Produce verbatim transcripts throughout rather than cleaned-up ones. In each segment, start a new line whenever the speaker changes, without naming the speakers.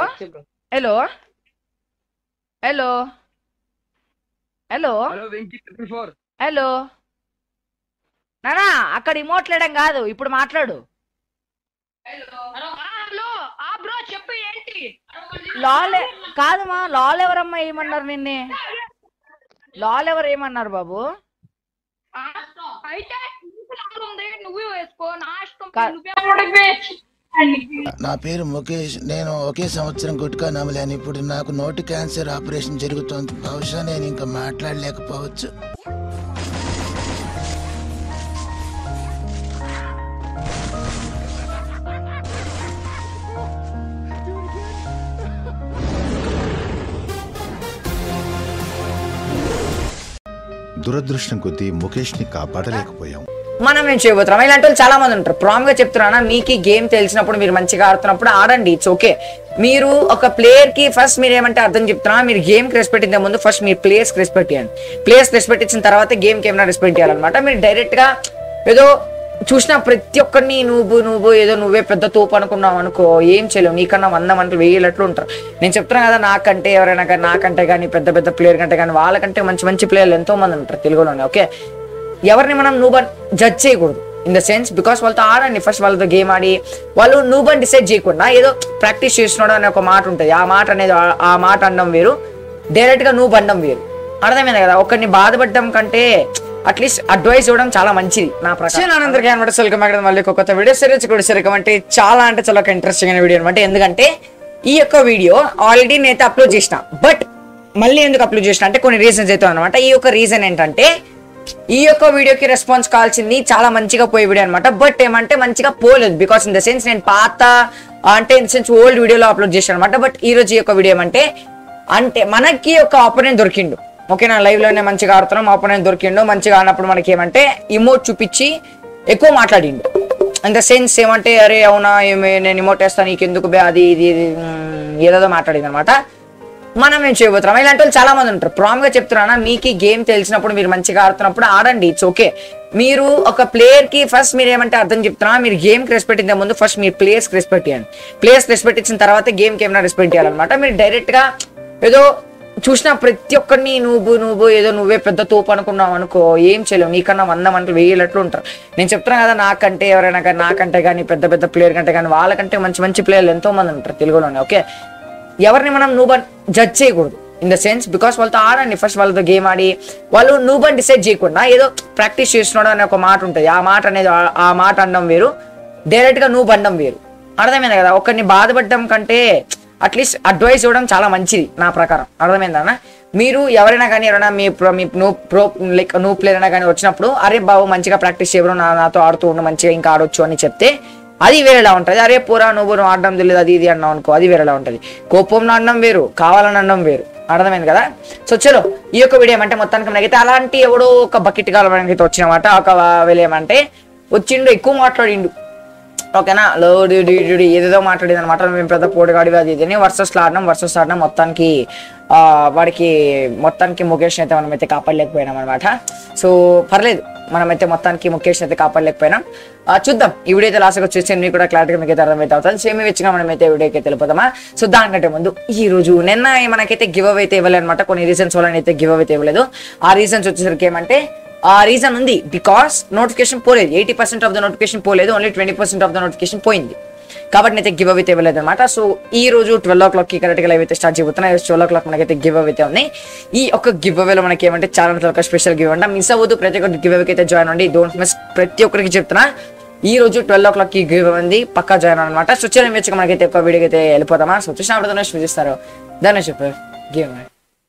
Hello hello hello hello నానా అక్కడ ఇమోట్లేయడం కాదు ఇప్పుడు మాట్లాడు. లాల్ కాదమ్మా, లాల్ ఎవరమ్మా ఏమన్నారు నిన్నే? లాల్ ఎవరు ఏమన్నారు బాబు?
నా పేరు ముఖేష్. నేను ఒకే సంవత్సరం గుట్కా నమ్మలేను. ఇప్పుడు నాకు నోటి క్యాన్సర్ ఆపరేషన్ జరుగుతోంది. బహుశా నేను ఇంకా మాట్లాడలేకపోవచ్చు.
దురదృష్టం కొద్దీ ముఖేష్ ని కాపాడలేకపోయాం.
మనం నేను చేయబోతున్నాం. ఇలాంటి వాళ్ళు చాలా మంది ఉంటారు. ప్రామ్ గా చెప్తున్నా, మీకు గేమ్ తెలిసినప్పుడు మీరు మంచిగా ఆడుతున్నప్పుడు ఆడండి, ఇట్స్ ఓకే. మీరు ఒక ప్లేయర్ కి ఫస్ట్ మీరు ఏమంటే అర్థం చెప్తున్నా, మీరు గేమ్ కి రెస్పెక్ట్ ఇచ్చే ముందు ఫస్ట్ మీరు ప్లేయర్స్ కి రెస్పెక్ట్ ఇవ్వండి. ప్లేయర్స్ రెస్పెక్ట్ ఇచ్చిన తర్వాత గేమ్ కి ఏమైనా రెస్పెక్ట్ ఇవ్వాలన్నమాట. మీరు డైరెక్ట్ గా ఏదో చూసిన ప్రతి ఒక్కరిని నువ్వు నువ్వు ఏదో నువ్వే పెద్ద తోపు అనుకున్నావు అనుకో, ఏం చేయలేవు. నీకన్నా వంద మంది వేయలట్లు ఉంటారు. నేను చెప్తున్నా కదా, నాకంటే ఎవరైనా కానీ, నాకంటే కానీ పెద్ద పెద్ద ప్లేయర్ కంటే కానీ, వాళ్ళకంటే మంచి మంచి ప్లేయర్లు ఎంతో మంది ఉంటారు తెలుగులోనే. ఓకే, ఎవరిని మనం నువ్వు జడ్జ్ చేయకూడదు ఇన్ ద సెన్స్, బికాస్ వాళ్ళతో ఆడండి ఫస్ట్. వాళ్ళతో గేమ్ ఆడి వాళ్ళు నువ్వు డిసైడ్ చేయకుండా ఏదో ప్రాక్టీస్ చేస్తున్నాడు అనే ఒక మాట ఉంటుంది. ఆ మాట అనేది ఆ మాట అనడం వేరు, డైరెక్ట్ గా నువ్వు అనడం వేరు. అర్థమైంది కదా? ఒకరిని బాధపడడం కంటే అట్లీస్ట్ అడ్వైస్ ఇవ్వడం చాలా మంచిది నా ప్రకారం. అందరికీ అనమాట వెల్కమ్ అక్కడ మళ్ళీ ఒక కొత్త వీడియో సిరీస్ కూడా సరిగ్గా అంటే చాలా అంటే చాలా ఇంట్రెస్టింగ్ అయిన వీడియో అనమాట. ఎందుకంటే ఈ యొక్క వీడియో ఆల్రెడీ నేనైతే అప్లోడ్ చేసిన, బట్ మళ్ళీ ఎందుకు అప్లోడ్ చేసిన అంటే కొన్ని రీజన్స్ అయితే అనమాట. ఈ యొక్క రీజన్ ఏంటంటే, ఈ యొక్క వీడియోకి రెస్పాన్స్ కావాల్సింది చాలా మంచిగా పోయే వీడియో అనమాట. బట్ ఏమంటే మంచిగా పోలేదు, బికాస్ ఇన్ ద సెన్స్ నేను పాత అంటే ఇన్ ద సెన్స్ ఓల్డ్ వీడియోలో అప్లోడ్ చేశాను అనమాట. బట్ ఈ రోజు ఈ యొక్క వీడియో ఏమంటే, అంటే మనకి ఒక ఆపోనెంట్ దొరికిండు. ఓకేనా, లైవ్ లోనే మంచిగా ఆడుతున్నాం, ఆపోనెంట్ దొరికిండు. మంచిగా ఆడినప్పుడు మనకి ఏమంటే ఇమోట్ చూపించి ఎక్కువ మాట్లాడిండు. ఇన్ ద సెన్స్ ఏమంటే, అరే అవునా ఏమే నేను ఇమోట్ వేస్తాను నీకెందుకు బే అది ఇది ఏదేదో మాట్లాడింది అనమాట. మనం ఏం చేయబోతున్నాం. ఇలాంటి వాళ్ళు చాలా మంది ఉంటారు. ప్రామ్ గా చెప్తున్నా, మీకు గేమ్ తెలిసినప్పుడు మీరు మంచిగా ఆడుతున్నప్పుడు ఆడండి, ఇట్స్ ఓకే. మీరు ఒక ప్లేయర్ కి ఫస్ట్ మీరు ఏమంటే అర్థం చెప్తున్నా, మీరు గేమ్ కి రెస్పెక్ట్ ఇచ్చే ముందు ఫస్ట్ మీరు ప్లేయర్స్ కి రెస్పెక్ట్ ఇవ్వండి. ప్లేయర్స్ రెస్పెక్ట్ ఇచ్చిన తర్వాత గేమ్ కి ఏమైనా రెస్పెక్ట్ ఇవ్వాలన్నమాట. మీరు డైరెక్ట్ గా ఏదో చూసిన ప్రతి ఒక్కరిని నువ్వు నువ్వు ఏదో నువ్వే పెద్ద తోపు అనుకున్నావు అనుకో, ఏం చేయలేవు. నీకన్నా వంద మంది వేయలట్లు ఉంటారు. నేను చెప్తున్నా కదా, నాకంటే ఎవరైనా కానీ, నాకంటే కానీ పెద్ద పెద్ద ప్లేయర్ కంటే కానీ, వాళ్ళకంటే మంచి మంచి ప్లేయర్లు ఎంతో మంది ఉంటారు తెలుగులోనే. ఓకే, ఎవరిని మనం నువ్వు జడ్జ్ చేయకూడదు ఇన్ ద సెన్స్, బికాస్ వాళ్ళతో ఆడండి ఫస్ట్. వాళ్ళతో గేమ్ ఆడి వాళ్ళు నువ్వు డిసైడ్ చేయకుండా ఏదో ప్రాక్టీస్ చేస్తున్నాడు అనే ఒక మాట ఉంటుంది. ఆ మాట అనేది ఆ మాట అనడం వేరు, డైరెక్ట్ గా నువ్వు అనడం వేరు. అర్థమైంది కదా? ఒకరిని బాధపడడం కంటే అట్లీస్ట్ అడ్వైస్ ఇవ్వడం చాలా మంచిది నా ప్రకారం. అర్థమైందన్న? మీరు ఎవరైనా కానీ ఎవరైనా మీ మీ నువ్వు ప్రో లైక్ నువ్వు ప్లేయర్ అయినా కానీ వచ్చినప్పుడు, అరే బాబు మంచిగా ప్రాక్టీస్ చేయడం, నా నాతో ఆడుతూ ఉండు, మంచిగా ఇంకా ఆడొచ్చు అని చెప్తే అది వేరేలా ఉంటుంది. అరే పూరా నువ్వు నువ్వు ఆడడం తెలియదు అది ఇది అన్నావు అనుకో, అది వేరేలా ఉంటుంది. కోపంలో అనడం వేరు, కావాలని అనడం వేరు. అర్థమైంది కదా? సో చలో ఈ యొక్క వీడియో ఏమంటే మొత్తానికి మనకైతే అలాంటి ఎవడో ఒక బకెట్ కాలమైతే వచ్చినమాట. ఒక ఏమంటే వచ్చిండు, ఎక్కువ మాట్లాడిండు. ఓకేనా, లో ఏదేదో మాట్లాడింది అనమాట. మేము పెద్ద పోటుగాడి అది ఇది వర్సెస్ ఆడినాం వర్సెస్ ఆడినాం మొత్తానికి ఆ వాడికి మొత్తానికి ముఖేష్ అయితే మనం అయితే కాపాడలేకపోయినాం అనమాట. సో పర్లేదు, మనమైతే మొత్తానికి ముఖేష్ అయితే కాపాడలేకపోయినాం. చూద్దాం ఈ వీడియో అయితే లాస్ట్గా వచ్చేసి మీకు కూడా క్లారిటీగా మీకు అయితే అర్థమైతే అవుతుంది. సేమ్ ఇచ్చిగా మనమైతే వీడియోకి అయితే వెళ్ళిపోతామా. సో దానికంటే ముందు ఈ రోజు నిన్న మనకైతే గివ్ అవే అయితే ఇవ్వలేదు అనమాట. కొన్ని రీజన్స్ వల్ల అయితే గివ్ అవే అయితే ఇవ్వలేదు. ఆ రీజన్స్ వచ్చేసరికి ఏమంటే, ఆ రీజన్ ఉంది బికాస్ నోటిఫికేషన్ పోలేదు. Eighty percent of the notification పోలేదు, only twenty percent of the notification పోయింది. కాబట్టి అయితే గివ్ అవే ఇవ్వలేదు అనమాట. సో ఈ రోజు ట్వెల్వ్ ఓ క్లాక్ కి కరెక్ట్గా లైవ్ అయితే స్టార్ట్ చేయబోతున్నాయి. ట్వెల్వ్ ఓ క్లాక్ మనకైతే గివ్ అవే అయితే ఉంది. ఈ ఒక గివ్ అవేలో మనకి ఏమంటే చాలా ఒక స్పెషల్ గివ్ అంట. మిస్ అవ్వద్దు, ప్రతి ఒక్కటి గివ్ అవేకి అయితే జాయిన్ అవ్వండి. Don't miss. ప్రతి ఒక్కరికి చెప్తున్నా, ఈ రోజు ట్వెల్వ్ ఓ క్లాక్ కి గివ్ ఉంది, పక్కా జాయిన్ అనమాట. సో వచ్చే వచ్చి మనకైతే ఒక వీడియోకి అయితే వెళ్ళిపోతామా. సో చూసినప్పుడు ధనుష్ చూపిస్తారు. Dhanush F F gamer.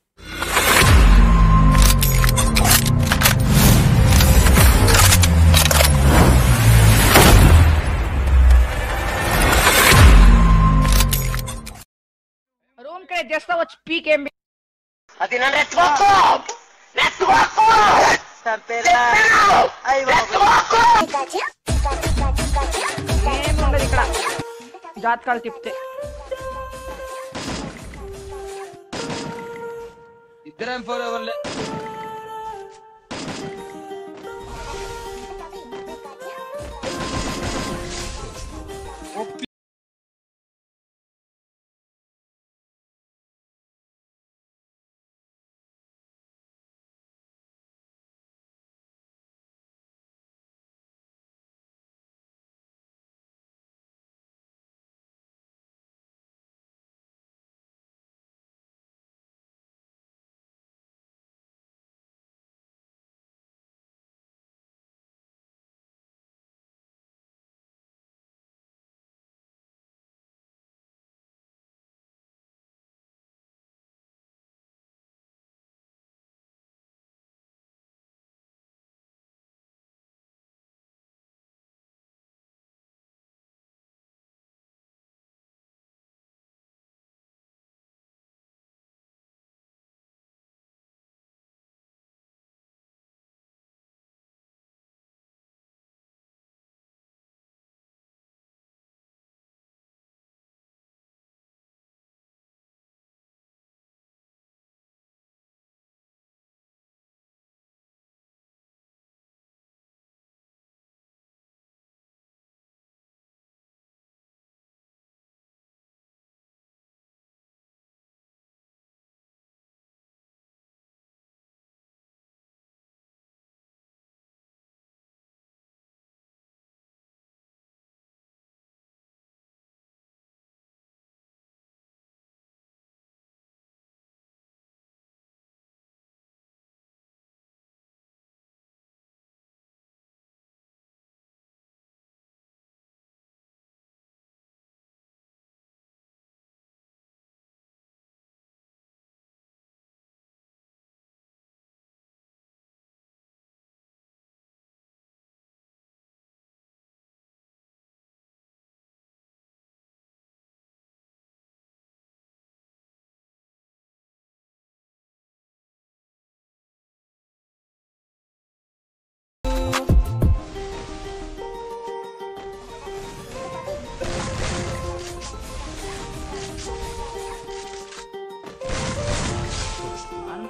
Room కే జస్ట్ వచ్చి పీకేం అది నా నెట్వర్క్ నెట్వర్క్ సర్పేలా అయ్యో ఏం ఉండదు ఇక్కడ. జాతకాలు తిప్పితే ఇద్దరం ఫోర్ అవర్లే.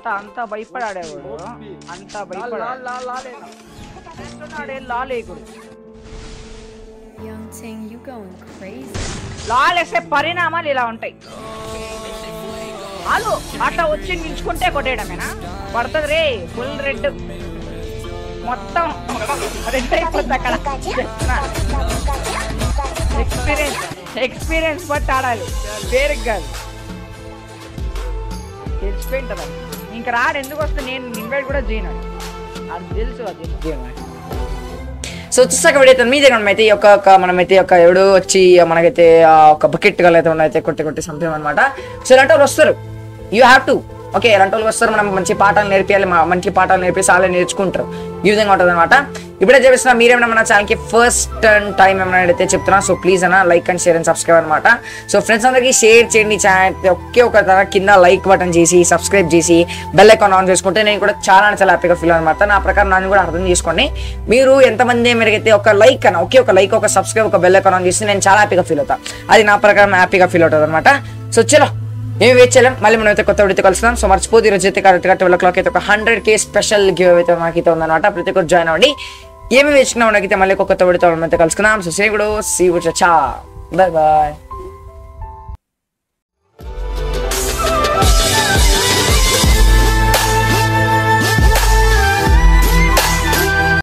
అంత అంత భయపడాడేవాడు అంత భయపడాడు లాలేకుడు లాలేసే పరిణామాలు ఇలా ఉంటాయి ఆలు అట్లా వచ్చి నిల్చుకుంటే కొట్టేయడమేనా పడుతుంది రే ఫుల్ రెడ్ మొత్తం రెడ్ అయిపోతుంది అక్కడ ఎక్స్పీరియన్స్ ఎక్స్పీరియన్స్ బట్టి ఆడాలి పేరుకి కాదు తెలిసిపోయింటుంది ఇంకా రాడు ఎందుకు వస్తే నేను ఇన్వైట్ కూడా చేయను అది తెలుసు అది సో చూసాక వీడైతే మీ దగ్గర మనమైతే ఈ యొక్క మనమైతే ఒక ఎవడు వచ్చి మనకైతే ఒక బకెట్ గల అయితే ఉన్నైతే కొట్టి కొట్టి సంథింగ్ అనమాట సో ఇలాంటి వాళ్ళు వస్తారు యూ హ్యావ్ టు ఓకే ఇలాంటి వాళ్ళు వస్తారు మనం మంచి పాఠాలు నేర్పియాలి మంచి పాఠాలు నేర్పేసి వాళ్ళే నేర్చుకుంటారు ఈ విధంగా ఉంటుంది అనమాట ఇప్పుడే చూపిస్తున్నా మీరేమైనా మన ఛానల్కి ఫస్ట్ టైం ఏమైనా అయితే చెప్తున్నా సో ప్లీజ్ అన్న like and share and subscribe అనమాట సో ఫ్రెండ్స్ అందరికీ షేర్ చేయండి ఛానల్ ఒకే ఒక తన కింద లైక్ బటన్ చేసి సబ్స్క్రైబ్ చేసి బెల్ ఐకాన్ ఆన్ చేసుకుంటే నేను కూడా చాలా చాలా హ్యాపీగా ఫీల్ అనమాట నా ప్రకారం నన్ను కూడా అర్థం చేసుకోండి మీరు ఎంతమంది మీరైతే ఒక లైక్ అన్న ఒకే ఒక లైక్ ఒక సబ్స్క్రైబ్ ఒక బెల్ ఐకాన్ ఆన్ చేసి నేను చాలా హ్యాపీగా ఫీల్ అవుతాను అది నా ప్రకారం హ్యాపీగా ఫీల్ అవుతుంది అనమాట సో చలో ఏమి వెయిట్ చేయలేం మళ్ళీ మనం అయితే కొత్త వీడియోతో కలుస్తున్నాం సో మర్చిపోతే ఈరోజు అయితే కరెక్ట్గా ట్వెల్వ్ ఓ క్లాక్ అయితే ఒక హండ్రెడ్ కే స్పెషల్ గివ్ అయితే మాకైతే ఉందన్నమాట ప్రతి ఒక్కరు జాయిన్ అవ్వండి ఏమి వేసుకున్నా మనకైతే మళ్ళీ కొత్త వీడియోతో మనం అయితే కలుసుకుందాం సో సేవ్ సీ చా బాయ్ బాయ్